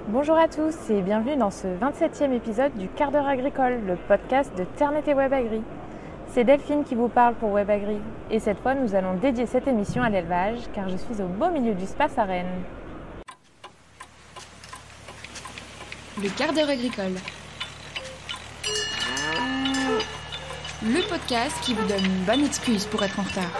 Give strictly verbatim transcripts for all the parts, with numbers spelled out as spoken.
Bonjour à tous et bienvenue dans ce vingt-septième épisode du Quart d'heure agricole, le podcast de Ternet et WebAgri. C'est Delphine qui vous parle pour WebAgri et cette fois nous allons dédier cette émission à l'élevage car je suis au beau milieu du Space à Rennes. Le Quart d'heure agricole. Le podcast qui vous donne une bonne excuse pour être en retard.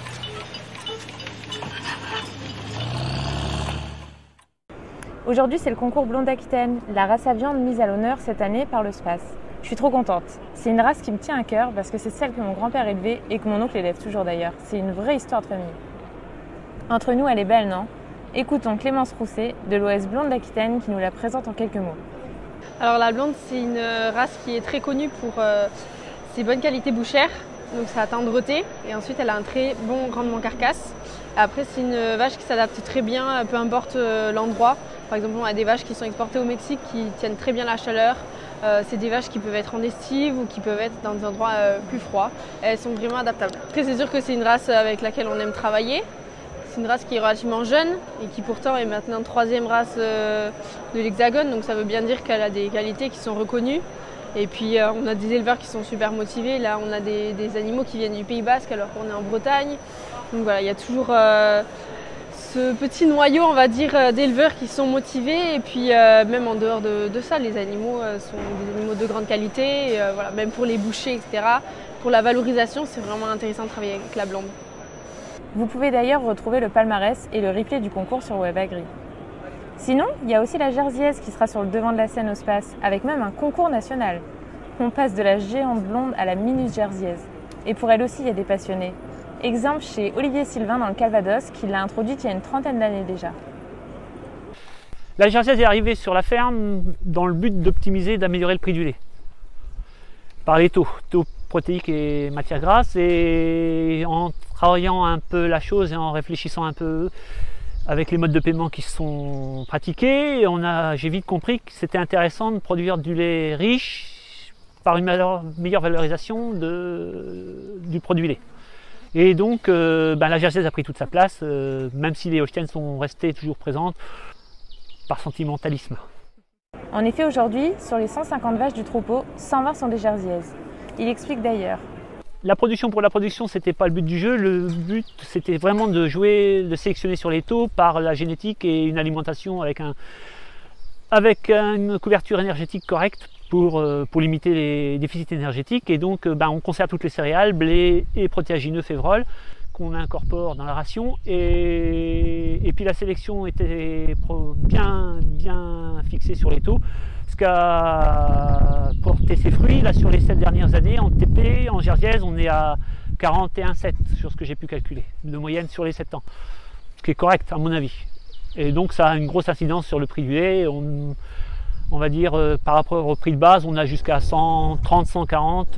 Aujourd'hui c'est le concours Blonde Aquitaine, la race à viande mise à l'honneur cette année par le Space. Je suis trop contente. C'est une race qui me tient à cœur parce que c'est celle que mon grand-père élevait et que mon oncle élève toujours d'ailleurs. C'est une vraie histoire de famille. Entre nous elle est belle, non ? Écoutons Clémence Rousset de l'O S Blonde d'Aquitaine qui nous la présente en quelques mots. Alors la blonde, c'est une race qui est très connue pour euh, ses bonnes qualités bouchères, donc sa tendreté, et ensuite elle a un très bon rendement carcasse. Après c'est une vache qui s'adapte très bien, peu importe euh, l'endroit. Par exemple on a des vaches qui sont exportées au Mexique qui tiennent très bien la chaleur. Euh, c'est des vaches qui peuvent être en estive ou qui peuvent être dans des endroits euh, plus froids. Elles sont vraiment adaptables. Après c'est sûr que c'est une race avec laquelle on aime travailler. C'est une race qui est relativement jeune et qui pourtant est maintenant troisième race euh, de l'Hexagone, donc ça veut bien dire qu'elle a des qualités qui sont reconnues. Et puis euh, on a des éleveurs qui sont super motivés. Là on a des, des animaux qui viennent du Pays Basque alors qu'on est en Bretagne. Donc voilà, il y a toujours euh, ce petit noyau, on va dire, d'éleveurs qui sont motivés. Et puis euh, même en dehors de, de ça, les animaux euh, sont des animaux de grande qualité. Et, euh, voilà, même pour les bouchers, et cetera. Pour la valorisation, c'est vraiment intéressant de travailler avec la blonde. Vous pouvez d'ailleurs retrouver le palmarès et le replay du concours sur WebAgri. Sinon, il y a aussi la Jersiaise qui sera sur le devant de la scène au Space, avec même un concours national. On passe de la géante blonde à la minus Jersiaise. Et pour elle aussi, il y a des passionnés. Exemple chez Olivier Sylvain dans le Calvados, qui l'a introduite il y a une trentaine d'années déjà. La Jersiaise est arrivée sur la ferme dans le but d'optimiser et d'améliorer le prix du lait. Par les taux, taux protéiques et matières grasses, et en travaillant un peu la chose et en réfléchissant un peu avec les modes de paiement qui sont pratiqués, on a, j'ai vite compris que c'était intéressant de produire du lait riche par une meilleure valorisation de, du produit lait. Et donc euh, ben la Jersiaise a pris toute sa place, euh, même si les Holsteins sont restés toujours présentes par sentimentalisme. En effet, aujourd'hui, sur les cent cinquante vaches du troupeau, cent vingt sont des Jersiaises. Il explique d'ailleurs. La production pour la production, c'était pas le but du jeu. Le but, c'était vraiment de jouer, de sélectionner sur les taux par la génétique et une alimentation avec, un, avec une couverture énergétique correcte pour, euh, pour limiter les déficits énergétiques. Et donc, ben, on conserve toutes les céréales, blé et protéagineux févrole qu'on incorpore dans la ration. Et, et puis la sélection était bien, bien fixée sur les taux. Ce qui a porté ses fruits là sur les sept dernières années en T P, en Jersiaise, on est à quarante et un virgule sept sur ce que j'ai pu calculer de moyenne sur les sept ans, ce qui est correct à mon avis. Et donc ça a une grosse incidence sur le prix du lait. On, on va dire euh, par rapport au prix de base, on a jusqu'à cent trente à cent quarante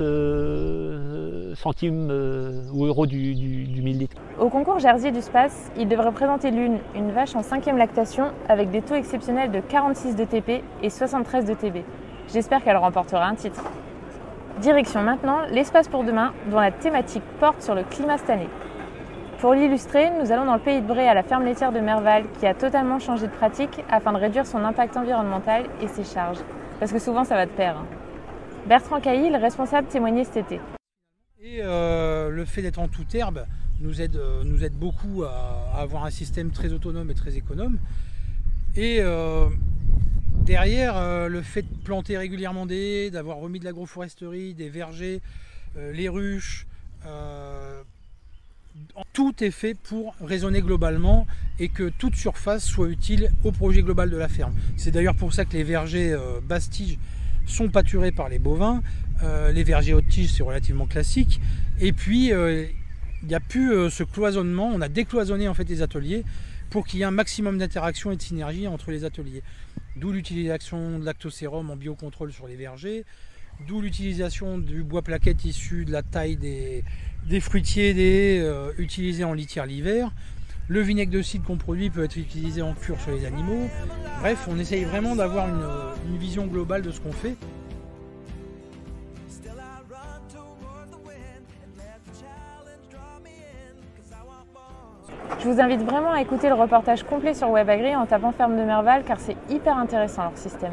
euh, centimes euh, ou euros du, du, du mille litres. Au concours Jersier du Space, il devrait présenter l'une, une vache en cinquième lactation avec des taux exceptionnels de quarante-six de T P et soixante-treize de T B. J'espère qu'elle remportera un titre. Direction maintenant l'espace pour demain, dont la thématique porte sur le climat cette année. Pour l'illustrer, nous allons dans le pays de Bray à la ferme laitière de Merval qui a totalement changé de pratique afin de réduire son impact environnemental et ses charges. Parce que souvent ça va de pair. Hein. Bertrand Cailly, le responsable, témoignait cet été. Et euh, le fait d'être en toute herbe nous aide, euh, nous aide beaucoup à, à avoir un système très autonome et très économe. Et euh, derrière, euh, le fait de planter régulièrement des haies, d'avoir remis de l'agroforesterie, des vergers, euh, les ruches, euh, tout est fait pour raisonner globalement et que toute surface soit utile au projet global de la ferme. C'est d'ailleurs pour ça que les vergers euh, basse tige sont pâturés par les bovins. Euh, les vergers haute tige, c'est relativement classique. Et puis, euh, il n'y a plus euh, ce cloisonnement. On a décloisonné en fait les ateliers pour qu'il y ait un maximum d'interaction et de synergie entre les ateliers. D'où l'utilisation de lactosérum en biocontrôle sur les vergers, d'où l'utilisation du bois plaquette issu de la taille des, des fruitiers des, euh, utilisés en litière l'hiver. Le vinaigre de cidre qu'on produit peut être utilisé en cure sur les animaux. Bref, on essaye vraiment d'avoir une, une vision globale de ce qu'on fait. Je Je vous invite vraiment à écouter le reportage complet sur WebAgri en tapant Ferme de Merval car c'est hyper intéressant leur système.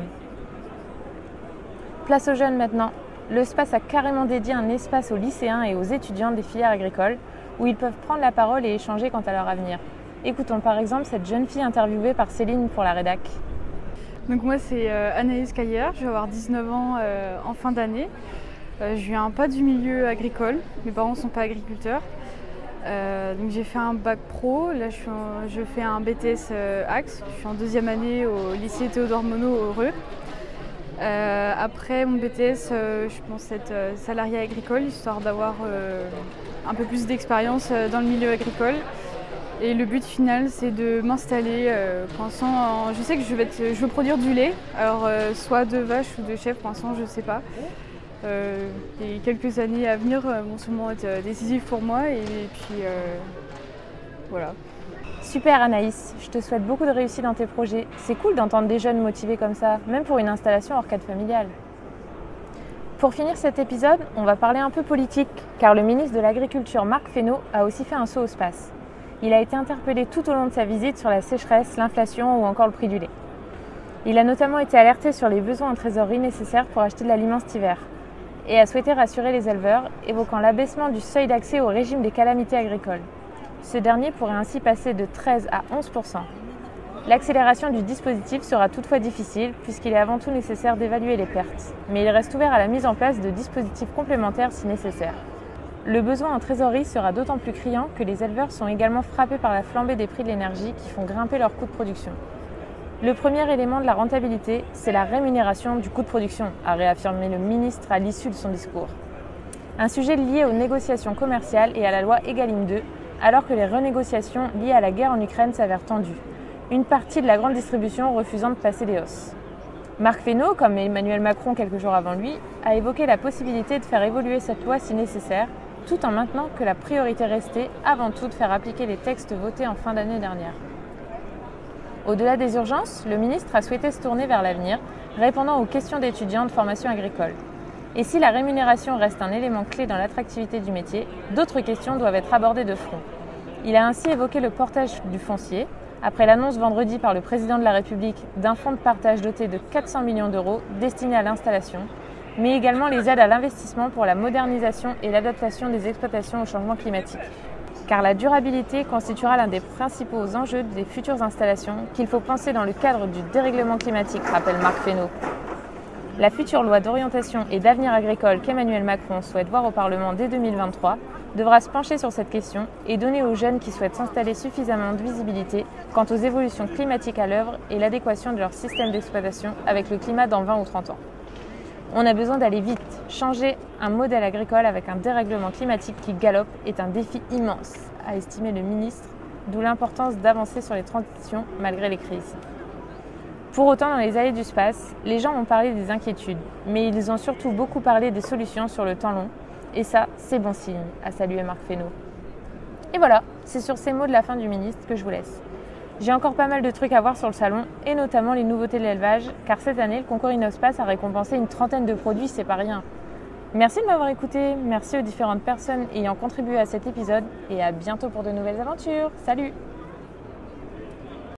Place aux jeunes maintenant. Le SPACE a carrément dédié un espace aux lycéens et aux étudiants des filières agricoles où ils peuvent prendre la parole et échanger quant à leur avenir. Écoutons par exemple cette jeune fille interviewée par Céline pour la rédac. Donc moi c'est euh, Anaïs Caillère, je vais avoir dix-neuf ans euh, en fin d'année. Euh, je viens pas du milieu agricole, mes parents ne sont pas agriculteurs. Euh, donc j'ai fait un bac pro, là je, suis en, je fais un B T S euh, Axe, je suis en deuxième année au lycée Théodore Monod au Reux. Euh, après mon B T S, euh, je pense être euh, salarié agricole, histoire d'avoir euh, un peu plus d'expérience euh, dans le milieu agricole. Et le but final, c'est de m'installer, euh, pour l'instant, en... je sais que je, vais être... je veux produire du lait, alors euh, soit de vaches ou de chèvres, pour l'instant je ne sais pas. Euh, et quelques années à venir euh, vont sûrement être euh, décisives pour moi et, et puis euh, voilà. Super Anaïs, je te souhaite beaucoup de réussite dans tes projets. C'est cool d'entendre des jeunes motivés comme ça, même pour une installation hors cadre familial. Pour finir cet épisode, on va parler un peu politique, car le ministre de l'Agriculture Marc Fesneau a aussi fait un saut au SPACE. Il a été interpellé tout au long de sa visite sur la sécheresse, l'inflation ou encore le prix du lait. Il a notamment été alerté sur les besoins en trésorerie nécessaires pour acheter de l'aliment cet hiver et a souhaité rassurer les éleveurs, évoquant l'abaissement du seuil d'accès au régime des calamités agricoles. Ce dernier pourrait ainsi passer de treize à onze pour cent. L'accélération du dispositif sera toutefois difficile puisqu'il est avant tout nécessaire d'évaluer les pertes, mais il reste ouvert à la mise en place de dispositifs complémentaires si nécessaire. Le besoin en trésorerie sera d'autant plus criant que les éleveurs sont également frappés par la flambée des prix de l'énergie qui font grimper leurs coûts de production. Le premier élément de la rentabilité, c'est la rémunération du coût de production, a réaffirmé le ministre à l'issue de son discours. Un sujet lié aux négociations commerciales et à la loi Egalim deux, alors que les renégociations liées à la guerre en Ukraine s'avèrent tendues. Une partie de la grande distribution refusant de passer des hausses. Marc Fesneau, comme Emmanuel Macron quelques jours avant lui, a évoqué la possibilité de faire évoluer cette loi si nécessaire, tout en maintenant que la priorité restait avant tout de faire appliquer les textes votés en fin d'année dernière. Au-delà des urgences, le ministre a souhaité se tourner vers l'avenir, répondant aux questions d'étudiants de formation agricole. Et si la rémunération reste un élément clé dans l'attractivité du métier, d'autres questions doivent être abordées de front. Il a ainsi évoqué le portage du foncier, après l'annonce vendredi par le président de la République d'un fonds de partage doté de quatre cents millions d'euros destiné à l'installation, mais également les aides à l'investissement pour la modernisation et l'adaptation des exploitations au changement climatique. Car la durabilité constituera l'un des principaux enjeux des futures installations qu'il faut penser dans le cadre du dérèglement climatique, rappelle Marc Fesneau. La future loi d'orientation et d'avenir agricole qu'Emmanuel Macron souhaite voir au Parlement dès deux mille vingt-trois devra se pencher sur cette question et donner aux jeunes qui souhaitent s'installer suffisamment de visibilité quant aux évolutions climatiques à l'œuvre et l'adéquation de leur système d'exploitation avec le climat dans vingt ou trente ans. On a besoin d'aller vite. Changer un modèle agricole avec un dérèglement climatique qui galope est un défi immense, a estimé le ministre, d'où l'importance d'avancer sur les transitions malgré les crises. Pour autant, dans les allées du SPACE, les gens ont parlé des inquiétudes, mais ils ont surtout beaucoup parlé des solutions sur le temps long, et ça, c'est bon signe, a salué Marc Fesneau. Et voilà, c'est sur ces mots de la fin du ministre que je vous laisse. J'ai encore pas mal de trucs à voir sur le salon, et notamment les nouveautés de l'élevage, car cette année, le concours InnovSpace a récompensé une trentaine de produits, c'est pas rien. Merci de m'avoir écouté, merci aux différentes personnes ayant contribué à cet épisode, et à bientôt pour de nouvelles aventures. Salut!